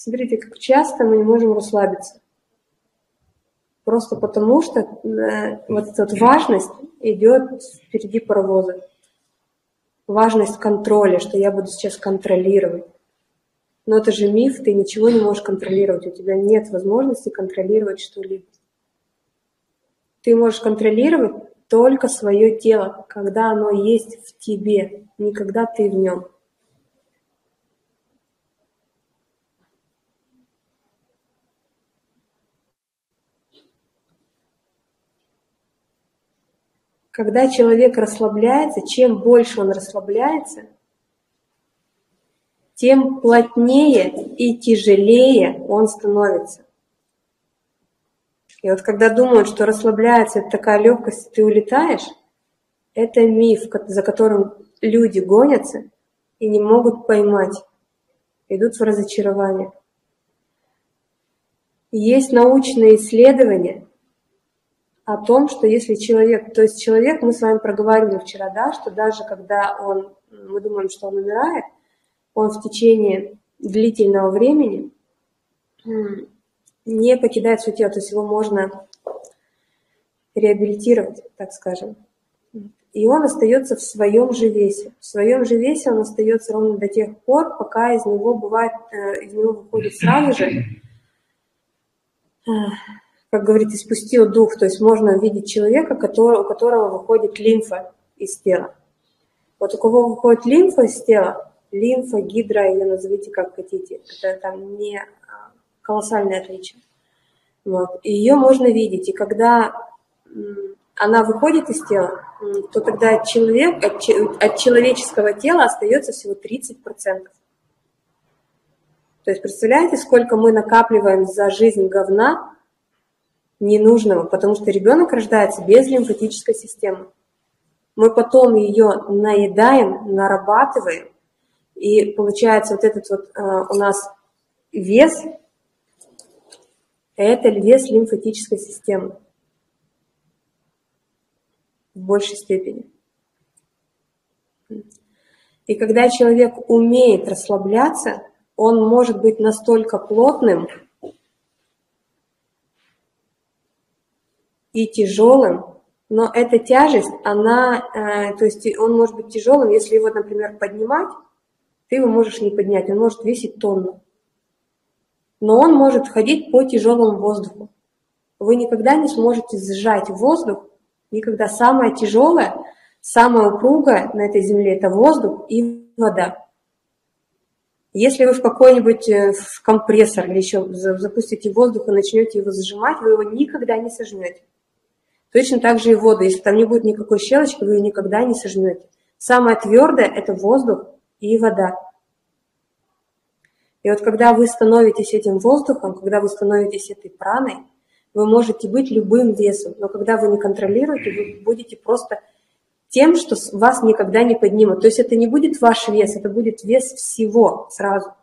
Смотрите, как часто мы не можем расслабиться. Просто потому, что вот эта вот важность идет впереди паровоза. Важность контроля, что я буду сейчас контролировать. Но это же миф, ты ничего не можешь контролировать, у тебя нет возможности контролировать что-либо. Ты можешь контролировать только свое тело, когда оно есть в тебе, не когда ты в нем. Когда человек расслабляется, чем больше он расслабляется, тем плотнее и тяжелее он становится. И вот когда думают, что расслабляется, это такая легкость, ты улетаешь, это миф, за которым люди гонятся и не могут поймать, идут в разочарование. Есть научные исследования о том, что если человек, то есть человек, мы с вами проговаривали вчера, да, что даже когда мы думаем, что он умирает, он в течение длительного времени не покидает свое тело, то есть его можно реабилитировать, так скажем. И он остается в своем же весе. В своем же весе он остается ровно до тех пор, пока из него выходит сразу же, как говорится, испустил дух, то есть можно увидеть человека, у которого выходит лимфа из тела. Вот у кого выходит лимфа из тела, лимфа, гидра, ее назовите как хотите, это там не колоссальное отличие. Вот. И ее можно видеть, и когда она выходит из тела, то тогда от человеческого тела остается всего 30%. То есть представляете, сколько мы накапливаем за жизнь говна ненужного, потому что ребенок рождается без лимфатической системы. Мы потом ее наедаем, нарабатываем, и получается вот этот вот у нас вес, это вес лимфатической системы в большей степени. И когда человек умеет расслабляться, он может быть настолько плотным и тяжелым, но эта тяжесть, то есть он может быть тяжелым, если его, например, поднимать, ты его можешь не поднять, он может весить тонну. Но он может ходить по тяжелому воздуху. Вы никогда не сможете сжать воздух, никогда. Самое тяжелое, самое упругое на этой земле – это воздух и вода. Если вы в какой-нибудь компрессор или еще запустите воздух и начнете его сжимать, вы его никогда не сожмете. Точно так же и воду. Если там не будет никакой щелочки, вы ее никогда не сожмете. Самое твердое – это воздух и вода. И вот когда вы становитесь этим воздухом, когда вы становитесь этой праной, вы можете быть любым весом, но когда вы не контролируете, вы будете просто тем, что вас никогда не поднимут. То есть это не будет ваш вес, это будет вес всего сразу.